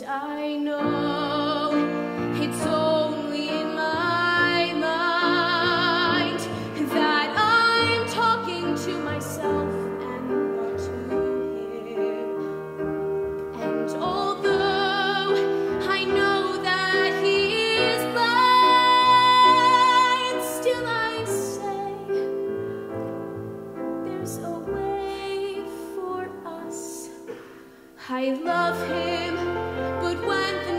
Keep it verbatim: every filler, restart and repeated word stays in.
I know it's only in my mind that I'm talking to myself and not to him. And although I know that he is blind, still I say there's a way for us. I love him, but when the